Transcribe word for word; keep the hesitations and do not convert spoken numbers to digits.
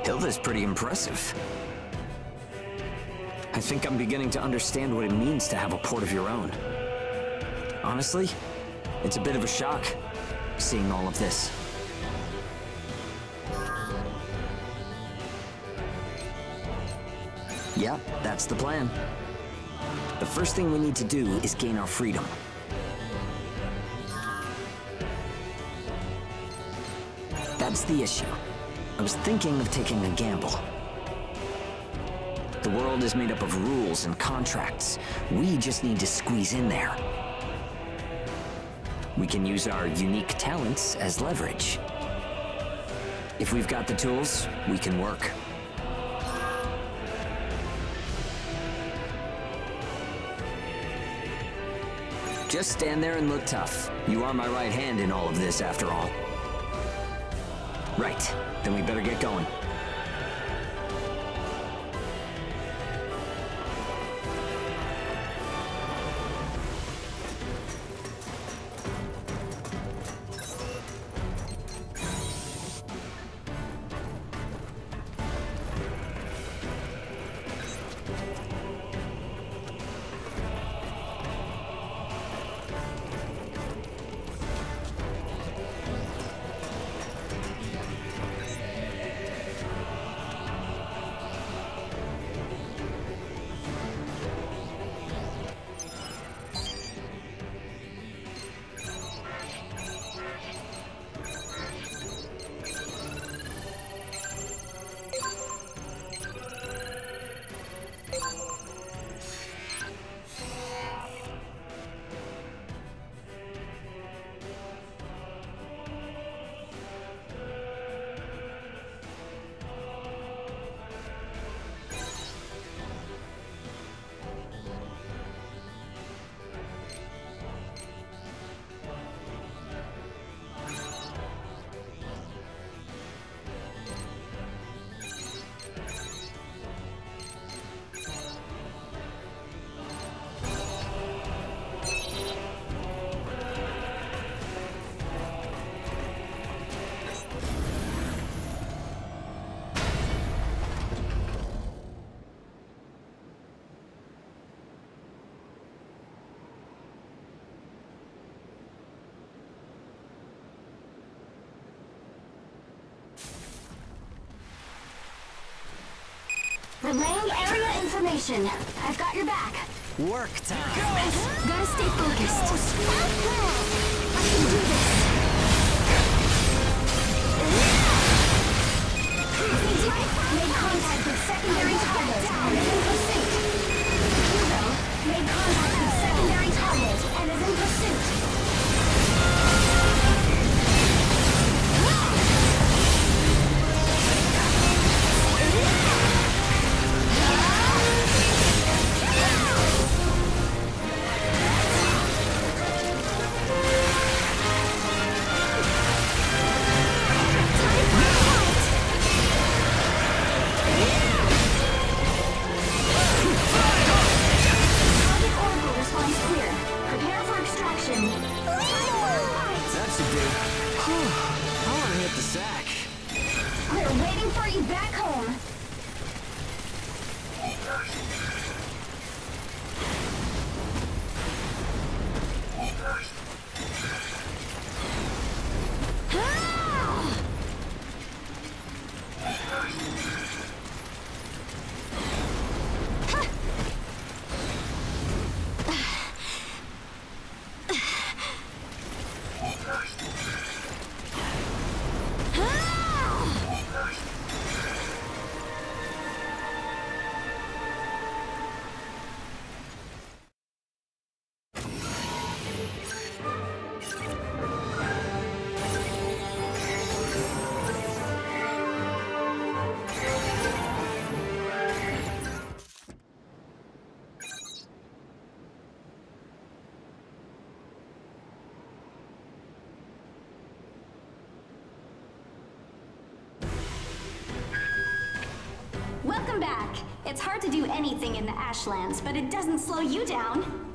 Hilda's pretty impressive. I think I'm beginning to understand what it means to have a port of your own. Honestly, it's a bit of a shock, seeing all of this. Yep, that's the plan. The first thing we need to do is gain our freedom. That's the issue. I was thinking of taking a gamble. The world is made up of rules and contracts. We just need to squeeze in there. We can use our unique talents as leverage. If we've got the tools, we can work. Just stand there and look tough. You are my right hand in all of this, after all. Right, then we better get going. Relaying area information. I've got your back. Work time! Gotta stay focused. I can do this. Made contact with secondary target and is in pursuit. Hugo made contact with secondary target and is in pursuit. Welcome back! It's hard to do anything in the Ashlands, but it doesn't slow you down.